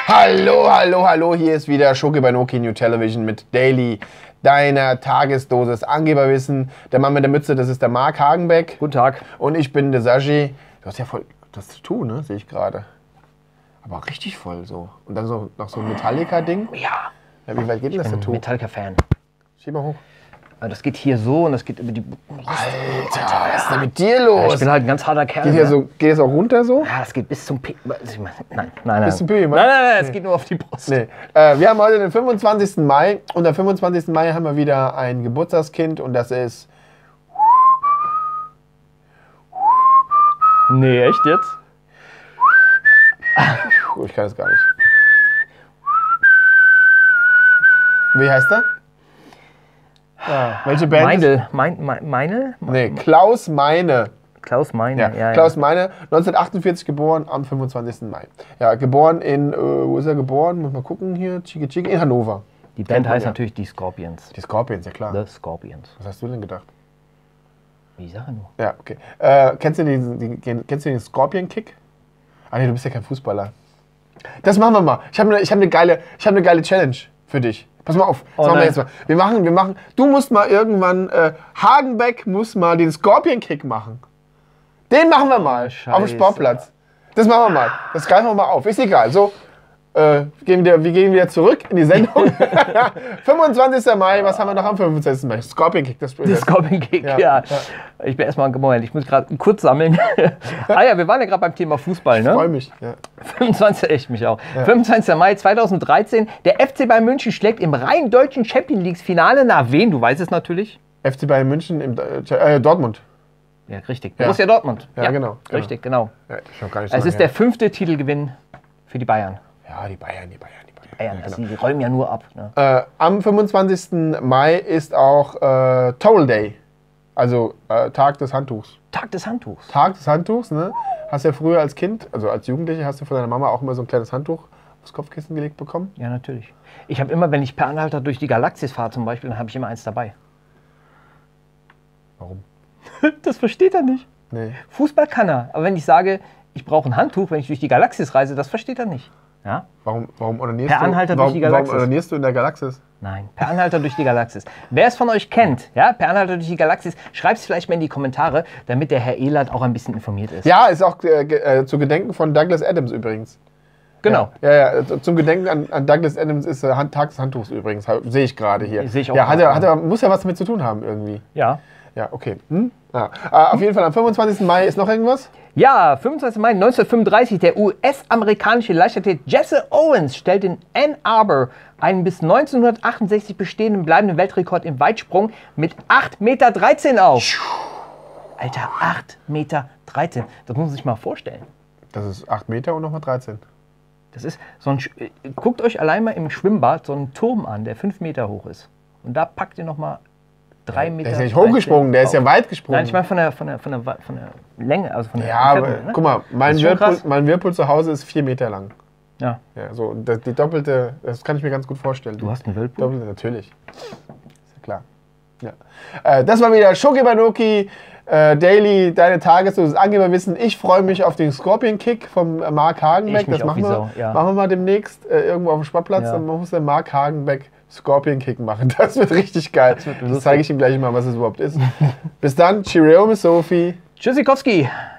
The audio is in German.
Hallo, hallo, hallo, hier ist wieder Schoki bei Noki New Television mit Daily, deiner Tagesdosis Angeberwissen. Der Mann mit der Mütze, das ist der Marc Hagenbeck. Guten Tag. Und ich bin der Saji. Du hast ja voll das zu tun, ne? Sehe ich gerade. Aber auch richtig voll so. Und dann so noch so ein Metallica-Ding. Ja. Wie weit geht denn das Ich bin Tattoo? Metallica-Fan. Schieb mal hoch. Das geht hier so und das geht über die... Alter, was ist denn mit dir los? Ich bin halt ein ganz harter Kerl. Geht hier so, geht es auch runter so? Ja, das geht bis zum P... Nein. Bis zum P, Nein, es geht nur auf die Brust. Nee. Wir haben heute den 25. Mai und am 25. Mai haben wir wieder ein Geburtstagskind und das ist... Nee, echt jetzt? Ich kann es gar nicht. Wie heißt er? Ja. Welche Band? Meine? Nee, Klaus Meine. Klaus Meine, ja. Klaus Meine, 1948 geboren, am 25. Mai. Ja, geboren in, wo ist er geboren? Muss mal gucken hier, Chigi, in Hannover. Die Band heißt natürlich die Scorpions. Die Scorpions, ja klar. The Scorpions. Was hast du denn gedacht? Wie Sache nur. Ja, okay. Kennst du den Scorpion-Kick? Ah nee, du bist ja kein Fußballer. Das machen wir mal. Ich hab eine geile Challenge für dich. Pass mal auf, das machen wir jetzt mal. Wir machen, du musst mal irgendwann, Hagenbeck muss mal den Scorpion-Kick machen. Den machen wir mal auf dem Sportplatz. Das machen wir mal. Das greifen wir mal auf. Ist egal. So, wir gehen wieder zurück in die Sendung. 25. Mai, was haben wir noch am 25. Mai? Scorpion-Kick, das Spiel. Der Scorpion-Kick, ja. Ich bin erstmal Moment, ich muss gerade kurz sammeln. Ja, wir waren ja gerade beim Thema Fußball, ne? Ich freue mich. Ja. 25, echt mich auch. Ja. 25. Mai 2013, der FC Bayern München schlägt im rein deutschen Champions League Finale nach wen? Du weißt es natürlich. FC Bayern München im Dortmund. Ja, richtig. Borussia Dortmund. Ja, genau. Richtig, genau. Ja, schon gar nicht so es ist der 5. Titelgewinn für die Bayern. Ja, die Bayern. Also die räumen ja nur ab. Ne? Am 25. Mai ist auch Towel Day. Also Tag des Handtuchs. Tag des Handtuchs. Tag des Handtuchs, ne? Hast ja früher als Kind, also als Jugendliche, hast du von deiner Mama auch immer so ein kleines Handtuch aufs Kopfkissen gelegt bekommen? Ja, natürlich. Ich habe immer, wenn ich per Anhalter durch die Galaxis fahre zum Beispiel, dann habe ich immer eins dabei. Warum? Das versteht er nicht. Nee. Fußball kann er, aber wenn ich sage, ich brauche ein Handtuch, wenn ich durch die Galaxis reise, das versteht er nicht. Ja? Warum onanierst per Anhalter durch die Galaxis. Warum onanierst du in der Galaxis? Nein, per Anhalter durch die Galaxis. Wer es von euch kennt, ja, per Anhalter durch die Galaxis, schreibt es vielleicht mal in die Kommentare, damit der Herr Ehlert auch ein bisschen informiert ist. Ja, ist auch zu Gedenken von Douglas Adams übrigens. Genau. Ja, zum Gedenken an Douglas Adams ist Tag des Handtuchs übrigens, sehe ich gerade hier. Sehe ich auch. Ja, muss ja was damit zu tun haben irgendwie. Ja. Ja, okay. Ja. Auf jeden Fall am 25. Mai ist noch irgendwas? Ja, 25. Mai 1935, der US-amerikanische Leichtathlet Jesse Owens stellt in Ann Arbor einen bis 1968 bestehenden bleibenden Weltrekord im Weitsprung mit 8,13 Meter auf. Alter, 8,13 Meter. Das muss man sich mal vorstellen. Das ist 8 Meter und nochmal 13. Das ist so ein, guckt euch allein mal im Schwimmbad so einen Turm an, der 5 Meter hoch ist. Und da packt ihr nochmal 3 Meter. Der ist ja nicht hochgesprungen, der ist ja weit gesprungen. Nein, ich meine von der Länge, also von der Ja, aber ne? guck mal, mein Whirlpool zu Hause ist 4 Meter lang. Ja. Ja, so, die doppelte, das kann ich mir ganz gut vorstellen. Du hast einen Whirlpool? Doppelte, natürlich. Ist ja klar. Ja. Das war wieder Schoki bei Noki, Daily, deine Tagesdosis Angeberwissen. Ich freue mich auf den Scorpion-Kick vom Marc Hagenbeck. Das machen wir mal demnächst irgendwo auf dem Sportplatz. Ja. Dann muss der Marc Hagenbeck Scorpion-Kick machen. Das wird richtig geil. Das zeige ich ihm gleich mal, was es überhaupt ist. Bis dann. Cheerio, Miss Sophie. Tschüssikowski.